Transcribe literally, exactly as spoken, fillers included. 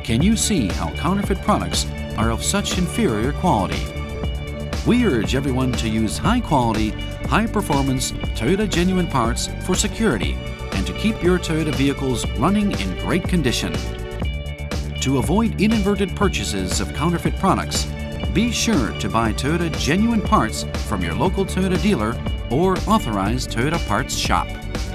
Can you see how counterfeit products are of such inferior quality? We urge everyone to use high-quality, high-performance Toyota genuine parts for security and to keep your Toyota vehicles running in great condition. To avoid inadvertent purchases of counterfeit products, be sure to buy Toyota genuine parts from your local Toyota dealer or Authorized Toyota Parts Shop.